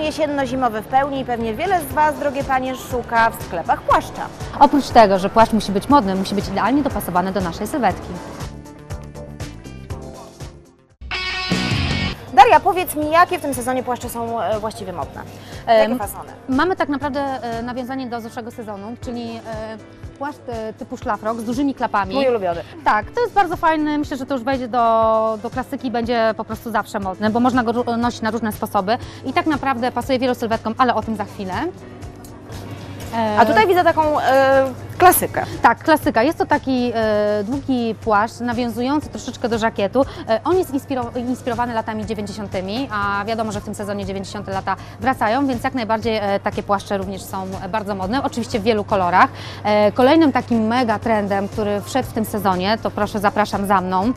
jesienno-zimowy w pełni i pewnie wiele z Was, drogie panie, szuka w sklepach płaszcza. Oprócz tego, że płaszcz musi być modny, musi być idealnie dopasowany do naszej sylwetki. Daria, powiedz mi, jakie w tym sezonie płaszcze są właściwie modne? Jakie fasony? Mamy tak naprawdę nawiązanie do zeszłego sezonu, czyli płaszcz typu szlafrok z dużymi klapami. Mój ulubiony. Tak, to jest bardzo fajny, myślę, że to już wejdzie do klasyki, będzie po prostu zawsze modny, bo można go nosić na różne sposoby i tak naprawdę pasuje wielu sylwetkom, ale o tym za chwilę. A tutaj widzę taką klasykę. Tak, klasyka. Jest to taki długi płaszcz nawiązujący troszeczkę do żakietu. On jest inspirowany latami 90., a wiadomo, że w tym sezonie 90. lata wracają, więc jak najbardziej takie płaszcze również są bardzo modne, oczywiście w wielu kolorach. Kolejnym takim mega trendem, który wszedł w tym sezonie, to proszę, zapraszam za mną,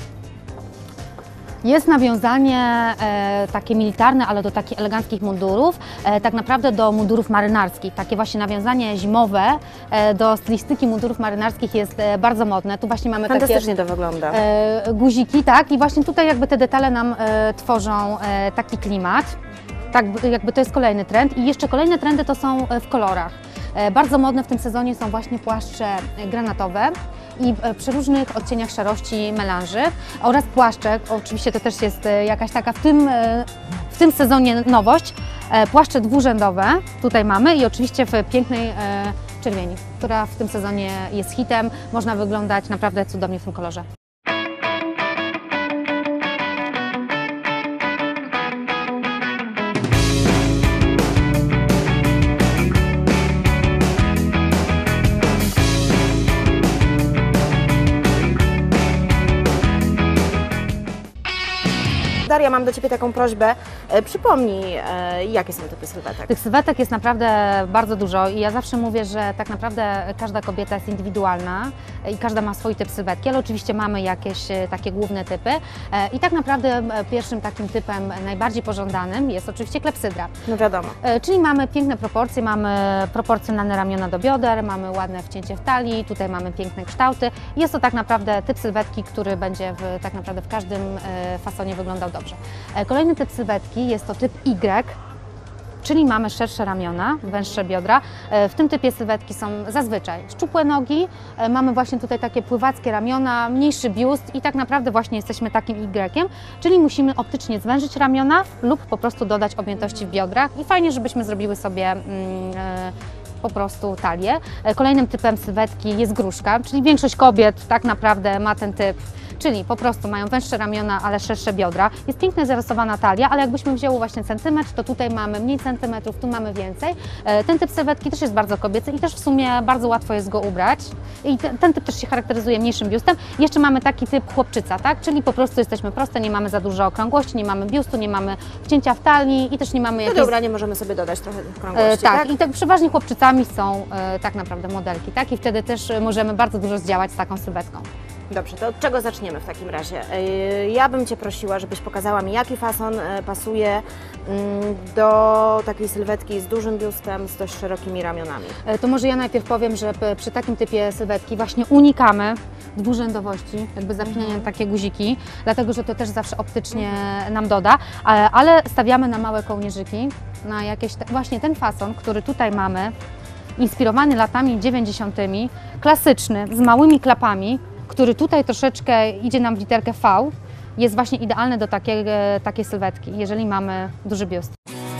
jest nawiązanie takie militarne, ale do takich eleganckich mundurów, tak naprawdę do mundurów marynarskich. Takie właśnie nawiązanie zimowe do stylistyki mundurów marynarskich jest bardzo modne. Tu właśnie mamy Fantastycznie takie to wygląda. Guziki, tak, i właśnie tutaj jakby te detale nam tworzą taki klimat. Tak, jakby to jest kolejny trend i jeszcze kolejne trendy to są w kolorach. Bardzo modne w tym sezonie są właśnie płaszcze granatowe i w przeróżnych odcieniach szarości melanży oraz płaszczek, oczywiście to też jest jakaś taka w tym sezonie nowość, płaszcze dwurzędowe tutaj mamy i oczywiście w pięknej czerwieni, która w tym sezonie jest hitem, można wyglądać naprawdę cudownie w tym kolorze. Daria, mam do Ciebie taką prośbę. Przypomnij, jakie są typy sylwetek? Tych sylwetek jest naprawdę bardzo dużo i ja zawsze mówię, że tak naprawdę każda kobieta jest indywidualna i każda ma swój typ sylwetki, ale oczywiście mamy jakieś takie główne typy i tak naprawdę pierwszym takim typem najbardziej pożądanym jest oczywiście klepsydra. No wiadomo. Czyli mamy piękne proporcje, mamy proporcjonalne ramiona do bioder, mamy ładne wcięcie w talii, tutaj mamy piękne kształty. Jest to tak naprawdę typ sylwetki, który będzie tak naprawdę w każdym fasonie wyglądał dobrze. Kolejny typ sylwetki jest to typ Y, czyli mamy szersze ramiona, węższe biodra. W tym typie sylwetki są zazwyczaj szczupłe nogi, mamy właśnie tutaj takie pływackie ramiona, mniejszy biust i tak naprawdę właśnie jesteśmy takim Y, czyli musimy optycznie zwężyć ramiona lub po prostu dodać objętości w biodrach i fajnie, żebyśmy zrobiły sobie po prostu talię. Kolejnym typem sylwetki jest gruszka, czyli większość kobiet tak naprawdę ma ten typ, czyli po prostu mają węższe ramiona, ale szersze biodra. Jest pięknie zarysowana talia, ale jakbyśmy wzięły właśnie centymetr, to tutaj mamy mniej centymetrów, tu mamy więcej. Ten typ sylwetki też jest bardzo kobiecy i też w sumie bardzo łatwo jest go ubrać. I ten typ też się charakteryzuje mniejszym biustem. Jeszcze mamy taki typ chłopczyca, tak? Czyli po prostu jesteśmy proste, nie mamy za dużo okrągłości, nie mamy biustu, nie mamy wcięcia w talii i też nie mamy Do jakiejś... ubrania możemy sobie dodać trochę okrągłości, tak, tak? i tak przeważnie chłopczycami są tak naprawdę modelki, tak? I wtedy też możemy bardzo dużo zdziałać z taką sylwetką. Dobrze, to od czego zaczniemy w takim razie? Ja bym Cię prosiła, żebyś pokazała mi, jaki fason pasuje do takiej sylwetki z dużym biustem, z dość szerokimi ramionami. To może ja najpierw powiem, że przy takim typie sylwetki właśnie unikamy dwurzędowości, jakby zapinania na takie guziki, dlatego że to też zawsze optycznie nam doda, ale stawiamy na małe kołnierzyki, na jakieś właśnie ten fason, który tutaj mamy, inspirowany latami 90., klasyczny, z małymi klapami, który tutaj troszeczkę idzie nam w literkę V, jest właśnie idealny do takiej sylwetki, jeżeli mamy duży biust.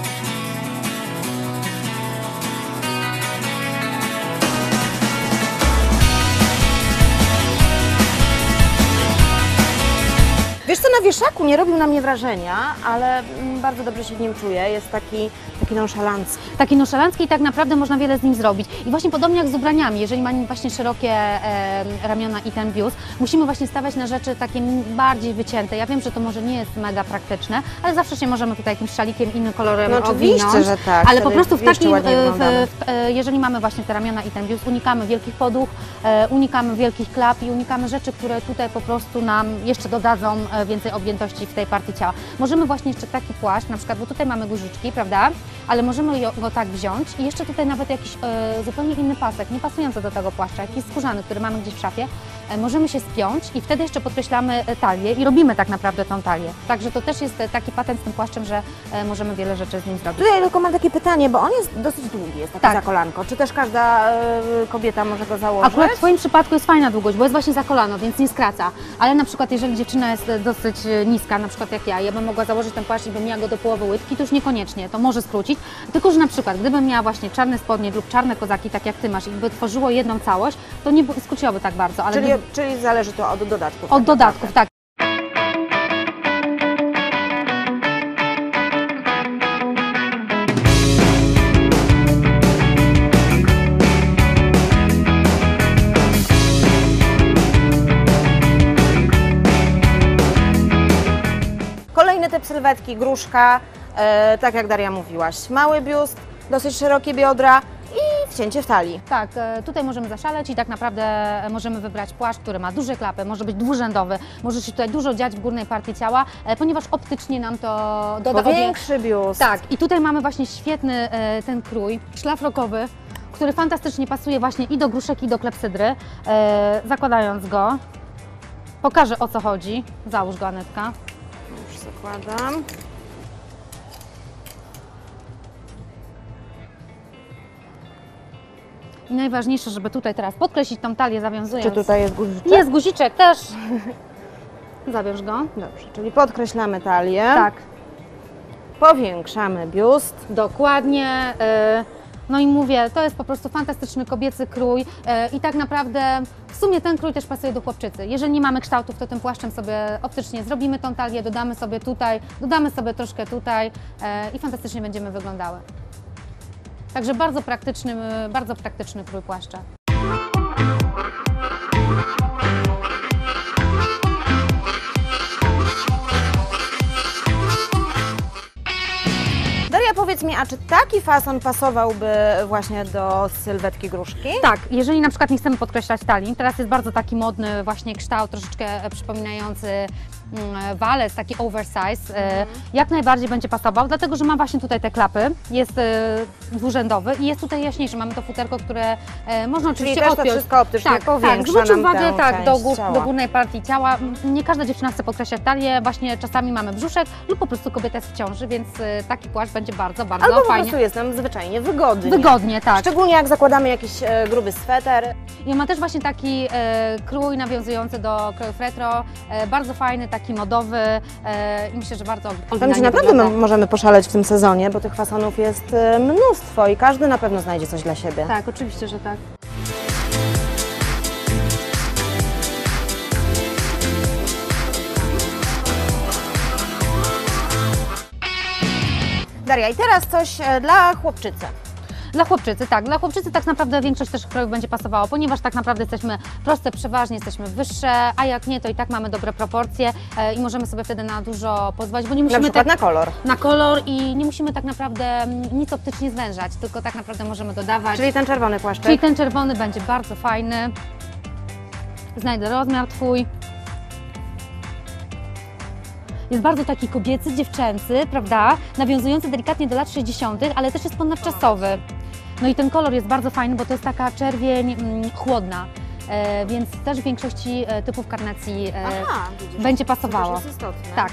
Wiesz co, na wieszaku nie robił na mnie wrażenia, ale bardzo dobrze się w nim czuję. Jest taki nonszalancki. Taki nonszalancki i tak naprawdę można wiele z nim zrobić. I właśnie podobnie jak z ubraniami, jeżeli mamy właśnie szerokie ramiona i ten biust, musimy właśnie stawiać na rzeczy takie bardziej wycięte. Ja wiem, że to może nie jest mega praktyczne, ale zawsze się możemy tutaj jakimś szalikiem, innym kolorem oczywiście, owinąć. że tak. Ale po prostu w takim, ładnie jeżeli mamy właśnie te ramiona i ten biust, unikamy wielkich poduch, unikamy wielkich klap i unikamy rzeczy, które tutaj po prostu nam jeszcze dodadzą więcej objętości w tej partii ciała. Możemy właśnie jeszcze taki płaszcz, na przykład, bo tutaj mamy guziczki, prawda? ale możemy go tak wziąć i jeszcze tutaj nawet jakiś zupełnie inny pasek, nie pasujący do tego płaszcza, jakiś skórzany, który mamy gdzieś w szafie, możemy się spiąć i wtedy jeszcze podkreślamy talię i robimy tak naprawdę tą talię. Także to też jest taki patent z tym płaszczem, że możemy wiele rzeczy z nim zrobić. Tutaj tylko mam takie pytanie, bo on jest dosyć długi, jest taki Tak. za kolanko. Czy też każda kobieta może go założyć? Akurat w Twoim przypadku jest fajna długość, bo jest właśnie za kolano, więc nie skraca. Ale na przykład jeżeli dziewczyna jest dosyć niska, na przykład jak ja bym mogła założyć ten płaszcz i bym miała go do połowy łydki, to już niekoniecznie, to może skrócić. Tylko, że na przykład gdybym miała właśnie czarne spodnie lub czarne kozaki, tak jak Ty masz, i by tworzyło jedną całość, to nie skróciłoby tak bardzo. Ale Czyli zależy to od dodatków. od dodatków, tak. Kolejny typ sylwetki, gruszka, tak jak Daria mówiłaś, mały biust, dosyć szerokie biodra i wcięcie w talii. Tak, tutaj możemy zaszaleć i tak naprawdę możemy wybrać płaszcz, który ma duże klapy, może być dwurzędowy, może się tutaj dużo dziać w górnej partii ciała, ponieważ optycznie nam to doda Większy biust. Tak, i tutaj mamy właśnie świetny ten krój szlafrokowy, który fantastycznie pasuje właśnie i do gruszek, i do klepsydry. Zakładając go, pokażę, o co chodzi. Załóż go, Anetka. Już zakładam. I najważniejsze, żeby tutaj teraz podkreślić tą talię, zawiązując. Czy tutaj jest guziczek? Jest guziczek też. Zawiąż go. Dobrze, czyli podkreślamy talię. Tak, Powiększamy biust. dokładnie. No i mówię, to jest po prostu fantastyczny kobiecy krój i tak naprawdę w sumie ten krój też pasuje do chłopczycy. Jeżeli nie mamy kształtów, to tym płaszczem sobie optycznie zrobimy tą talię, dodamy sobie tutaj, dodamy sobie troszkę tutaj i fantastycznie będziemy wyglądały. Także bardzo praktyczny krój płaszcza. Daria, powiedz mi, a czy taki fason pasowałby właśnie do sylwetki gruszki? Tak, jeżeli na przykład nie chcemy podkreślać talii, teraz jest bardzo taki modny właśnie kształt, troszeczkę przypominający walec, taki oversize, jak najbardziej będzie pasował, dlatego że ma właśnie tutaj te klapy, jest dwurzędowy i jest tutaj jaśniejszy. Mamy to futerko, które można Czyli oczywiście też to odpiąć. wszystko optycznie Tak, powiększa zwróć nam uwagę tę część do ciała. górnej partii ciała. Nie każda dziewczyna chce podkreślać talię, właśnie czasami mamy brzuszek lub po prostu kobieta jest w ciąży, więc taki płaszcz będzie bardzo Albo po fajnie. prostu jest nam zwyczajnie wygodnie. Wygodnie, tak. Szczególnie jak zakładamy jakiś gruby sweter. I ma też właśnie taki krój nawiązujący do krojów retro, bardzo fajny, taki modowy i myślę, że bardzo Powiem Ci, oryginalnie naprawdę wygląda. możemy poszaleć w tym sezonie, bo tych fasonów jest mnóstwo i każdy na pewno znajdzie coś dla siebie. Tak, oczywiście, że tak. Daria, i teraz coś dla chłopczycy. Dla chłopczycy, tak. Dla chłopczycy tak naprawdę większość też krojów będzie pasowała, ponieważ tak naprawdę jesteśmy proste, przeważnie jesteśmy wyższe, a jak nie, to i tak mamy dobre proporcje i możemy sobie wtedy na dużo pozwolić, bo nie Na musimy przykład na kolor. na kolor i nie musimy tak naprawdę nic optycznie zwężać, tylko tak naprawdę możemy dodawać. Czyli ten czerwony płaszczyk. Czyli ten czerwony będzie bardzo fajny. Znajdę rozmiar Twój. Jest bardzo taki kobiecy, dziewczęcy, prawda? Nawiązujący delikatnie do lat 60., ale też jest ponadczasowy. No i ten kolor jest bardzo fajny, bo to jest taka czerwień chłodna, więc też w większości typów karnacji Aha, widzisz, będzie to pasowało. też jest istotne. Tak.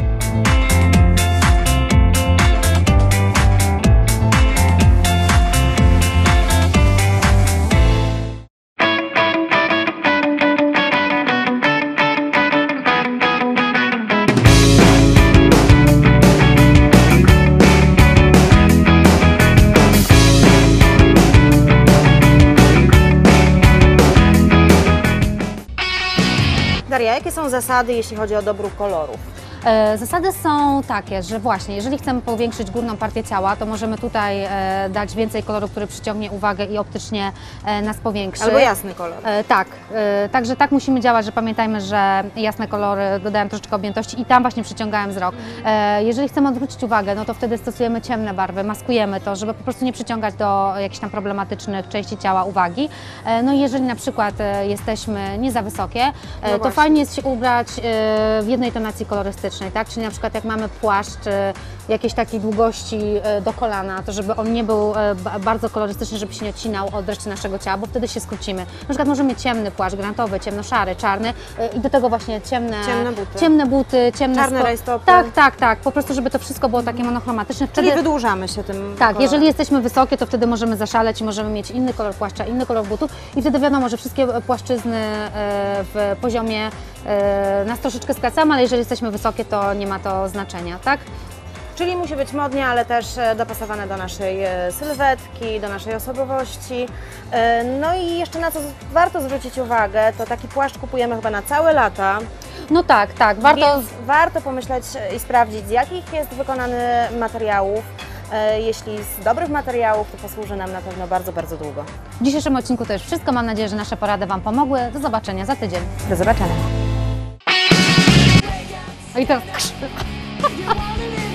Daria, jakie są zasady, jeśli chodzi o dobór kolorów? Zasady są takie, że właśnie jeżeli chcemy powiększyć górną partię ciała, to możemy tutaj dać więcej koloru, który przyciągnie uwagę i optycznie nas powiększy. Albo jasny kolor. Tak, także tak musimy działać, że pamiętajmy, że jasne kolory dodają troszeczkę objętości i tam właśnie przyciągają wzrok. Jeżeli chcemy odwrócić uwagę, no to wtedy stosujemy ciemne barwy, maskujemy to, żeby po prostu nie przyciągać do jakichś tam problematycznych części ciała uwagi. No i jeżeli na przykład jesteśmy nie za wysokie, to właśnie. fajnie jest się ubrać w jednej tonacji kolorystycznej. elastycznej, tak? Czyli na przykład jak mamy płaszcz jakiejś takiej długości do kolana, to żeby on nie był bardzo kolorystyczny, żeby się nie odcinał od reszty naszego ciała, bo wtedy się skrócimy. Na przykład możemy mieć ciemny płaszcz, granatowy, ciemnoszary, czarny i do tego właśnie ciemne buty, czarne rajstopy. Tak, po prostu żeby to wszystko było takie monochromatyczne. Czyli wydłużamy się tym Tak, kolorem. jeżeli jesteśmy wysokie, to wtedy możemy zaszaleć i możemy mieć inny kolor płaszcza, inny kolor butów i wtedy wiadomo, że wszystkie płaszczyzny w poziomie nas troszeczkę skracamy, ale jeżeli jesteśmy wysokie, to nie ma to znaczenia, tak? Czyli musi być modnie, ale też dopasowane do naszej sylwetki, do naszej osobowości. No i jeszcze na co warto zwrócić uwagę, to taki płaszcz kupujemy chyba na całe lata. No tak, warto... Więc warto pomyśleć i sprawdzić, z jakich jest wykonany materiałów. Jeśli z dobrych materiałów, to posłuży nam na pewno bardzo, bardzo długo. W dzisiejszym odcinku to już wszystko. Mam nadzieję, że nasze porady Wam pomogły. Do zobaczenia za tydzień. Do zobaczenia. A i teraz...